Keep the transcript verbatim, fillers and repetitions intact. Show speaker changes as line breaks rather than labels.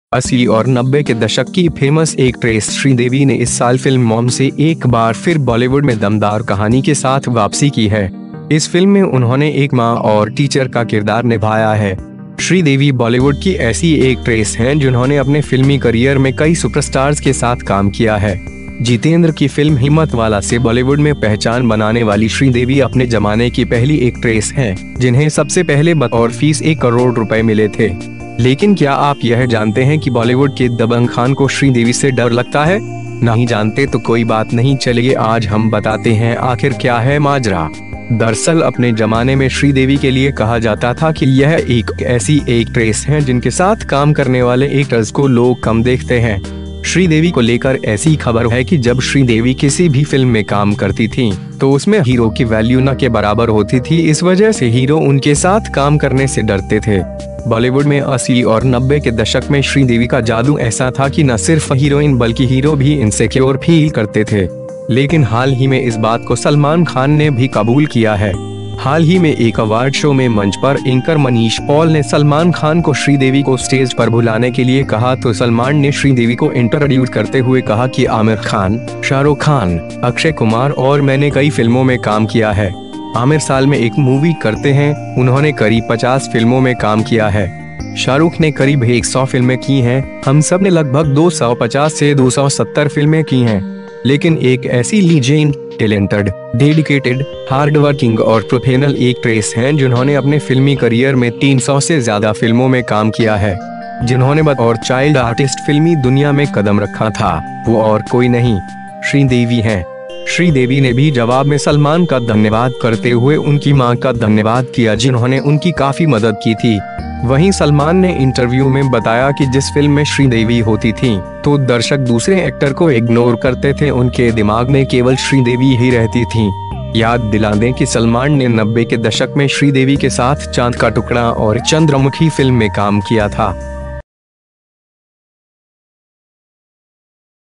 अस्सी और नब्बे के दशक की फेमस एक्ट्रेस श्रीदेवी ने इस साल फिल्म मॉम से एक बार फिर बॉलीवुड में दमदार कहानी के साथ वापसी की है। इस फिल्म में उन्होंने एक मां और टीचर का किरदार निभाया है। श्रीदेवी बॉलीवुड की ऐसी एक्ट्रेस हैं जिन्होंने अपने फिल्मी करियर में कई सुपरस्टार्स के साथ काम किया है। जितेंद्र की फिल्म हिम्मत वाला से बॉलीवुड में पहचान बनाने वाली श्रीदेवी अपने जमाने की पहली एक्ट्रेस हैं, जिन्हें सबसे पहले बतौर फीस एक करोड़ रुपए मिले थे। लेकिन क्या आप यह जानते हैं कि बॉलीवुड के दबंग खान को श्रीदेवी से डर लगता है? नहीं जानते तो कोई बात नहीं, चलिए आज हम बताते हैं आखिर क्या है माजरा। दरअसल अपने जमाने में श्रीदेवी के लिए कहा जाता था कि यह एक ऐसी एक्ट्रेस हैं जिनके साथ काम करने वाले एक्टर्स को लोग कम देखते हैं। श्रीदेवी को लेकर ऐसी खबर है कि जब श्रीदेवी किसी भी फिल्म में काम करती थीं, तो उसमें हीरो की वैल्यू न के बराबर होती थी। इस वजह से हीरो उनके साथ काम करने से डरते थे। बॉलीवुड में अस्सी और नब्बे के दशक में श्रीदेवी का जादू ऐसा था कि न सिर्फ हीरोइन बल्कि हीरो भी इनसिक्योर फील करते थे। लेकिन हाल ही में इस बात को सलमान खान ने भी कबूल किया है। हाल ही में एक अवार्ड शो में मंच पर एंकर मनीष पॉल ने सलमान खान को श्रीदेवी को स्टेज पर बुलाने के लिए कहा, तो सलमान ने श्रीदेवी को इंट्रोड्यूस करते हुए कहा कि आमिर खान, शाहरुख खान, अक्षय कुमार और मैंने कई फिल्मों में काम किया है। आमिर साल में एक मूवी करते हैं, उन्होंने करीब पचास फिल्मों में काम किया है। शाहरुख ने करीब सौ फिल्में की हैं, हम सब ने लगभग दो सौ पचास से दो सौ सत्तर फिल्में की हैं। लेकिन एक ऐसी लीजेंड, टैलेंटेड, डेडिकेटेड, हार्डवर्किंग और प्रोफेशनल एक्ट्रेस हैं जिन्होंने अपने फिल्मी करियर में तीन सौ से ज्यादा फिल्मों में काम किया है, जिन्होंने बतौर चाइल्ड आर्टिस्ट फिल्मी दुनिया में कदम रखा था, वो और कोई नहीं, श्रीदेवी हैं। श्रीदेवी ने भी जवाब में सलमान का धन्यवाद करते हुए उनकी मां का धन्यवाद किया, जिन्होंने उनकी काफी मदद की थी। वहीं सलमान ने इंटरव्यू में बताया कि जिस फिल्म में श्रीदेवी होती थीं, तो दर्शक दूसरे एक्टर को इग्नोर करते थे, उनके दिमाग में केवल श्रीदेवी ही रहती थीं। याद दिला दें कि सलमान ने नब्बे के दशक में श्रीदेवी के साथ चांद का टुकड़ा और चंद्रमुखी फिल्म में काम किया था।